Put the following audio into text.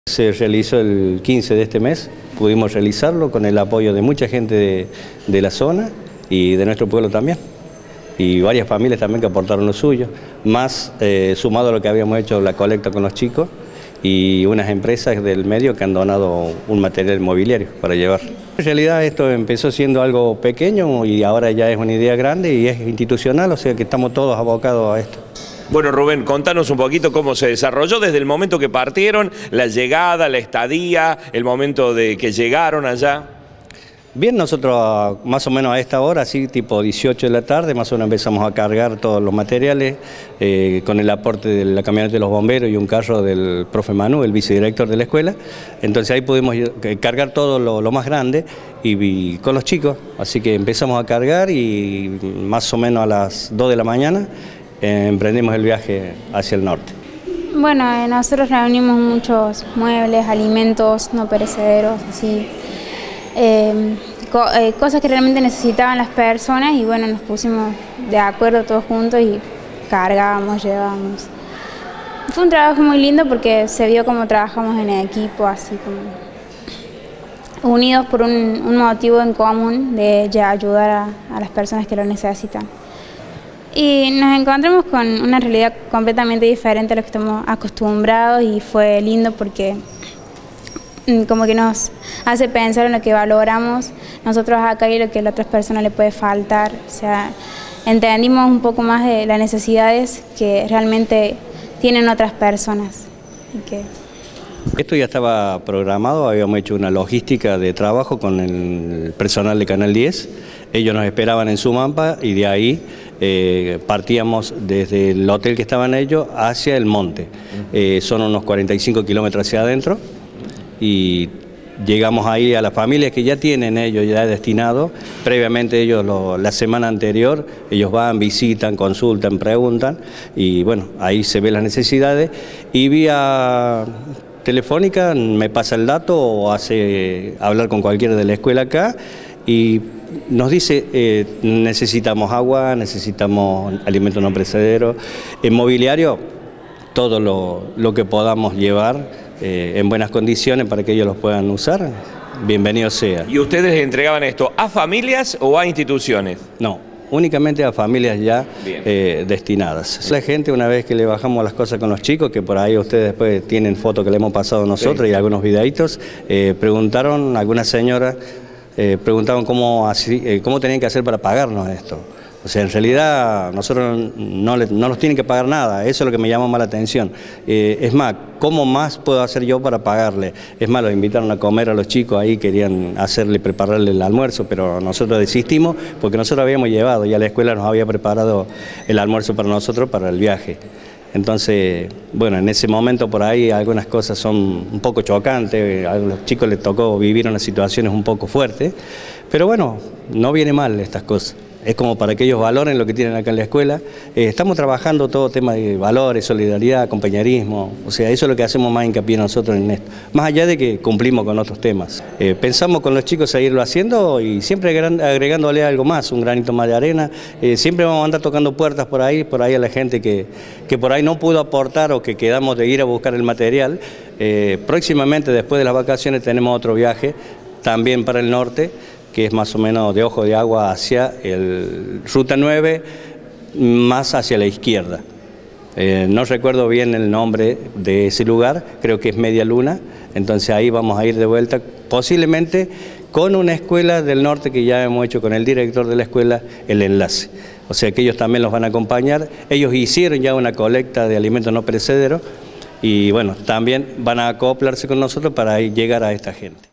Se realizó el 15 de este mes, pudimos realizarlo con el apoyo de mucha gente de la zona y de nuestro pueblo también. Y varias familias también que aportaron lo suyo, más sumado a lo que habíamos hecho la colecta con los chicos y unas empresas del medio que han donado un material mobiliario para llevar. En realidad esto empezó siendo algo pequeño y ahora ya es una idea grande y es institucional, o sea que estamos todos abocados a esto. Bueno, Rubén, contanos un poquito cómo se desarrolló desde el momento que partieron, la llegada, la estadía, el momento de que llegaron allá. Bien, nosotros más o menos a esta hora, así tipo 18 de la tarde, más o menos empezamos a cargar todos los materiales con el aporte de la camioneta de los bomberos y un carro del profe Manu, el vicedirector de la escuela. Entonces ahí pudimos cargar todo lo más grande y con los chicos. Así que empezamos a cargar y más o menos a las 2 de la mañana emprendimos el viaje hacia el norte. Bueno, nosotros reunimos muchos muebles, alimentos no perecederos, así, cosas que realmente necesitaban las personas y bueno, nos pusimos de acuerdo todos juntos y cargábamos, llevábamos. Fue un trabajo muy lindo porque se vio cómo trabajamos en equipo, así como unidos por un motivo en común de ayudar a las personas que lo necesitan. Y nos encontramos con una realidad completamente diferente a lo que estamos acostumbrados y fue lindo porque como que nos hace pensar en lo que valoramos nosotros acá y lo que a las otras personas le puede faltar. O sea, entendimos un poco más de las necesidades que realmente tienen otras personas. Esto ya estaba programado, habíamos hecho una logística de trabajo con el personal de Canal 10. Ellos nos esperaban en Sumampa y de ahí partíamos desde el hotel que estaban ellos hacia el monte. Son unos 45 kilómetros hacia adentro y llegamos ahí a las familias que ya tienen ellos ya destinados. Previamente ellos la semana anterior ellos van, visitan, consultan, preguntan y bueno, ahí se ven las necesidades y vía telefónica me pasa el dato o hace hablar con cualquiera de la escuela acá y nos dice necesitamos agua, necesitamos alimentos no perecederos, en mobiliario, todo lo que podamos llevar en buenas condiciones para que ellos los puedan usar, bienvenido sea. ¿Y ustedes entregaban esto a familias o a instituciones? No, únicamente a familias ya destinadas. La gente, una vez que le bajamos las cosas con los chicos, que por ahí ustedes después tienen fotos que le hemos pasado nosotros y algunos videitos, preguntaron, algunas señoras preguntaban cómo tenían que hacer para pagarnos esto. O sea, en realidad nosotros no nos tienen que pagar nada, eso es lo que me llama más la atención. Es más, ¿cómo más puedo hacer yo para pagarle? Es más, los invitaron a comer a los chicos, ahí querían prepararle el almuerzo, pero nosotros desistimos porque nosotros habíamos llevado, ya la escuela nos había preparado el almuerzo para nosotros para el viaje. Entonces, bueno, en ese momento por ahí algunas cosas son un poco chocantes, a los chicos les tocó vivir unas situaciones un poco fuertes, pero bueno, no viene mal estas cosas. Es como para que ellos valoren lo que tienen acá en la escuela. Estamos trabajando todo tema de valores, solidaridad, compañerismo, o sea, eso es lo que hacemos más hincapié nosotros en esto, más allá de que cumplimos con otros temas. Pensamos con los chicos seguirlo haciendo y siempre agregándole algo más, un granito más de arena. Siempre vamos a andar tocando puertas por ahí a la gente que por ahí no pudo aportar o que quedamos de ir a buscar el material. Próximamente, después de las vacaciones, tenemos otro viaje, también para el norte, que es más o menos de Ojo de Agua hacia Ruta 9, más hacia la izquierda. No recuerdo bien el nombre de ese lugar, creo que es Media Luna, entonces ahí vamos a ir de vuelta, posiblemente con una escuela del norte que ya hemos hecho con el director de la escuela el enlace. O sea que ellos también los van a acompañar, ellos hicieron ya una colecta de alimentos no perecederos y bueno, también van a acoplarse con nosotros para llegar a esta gente.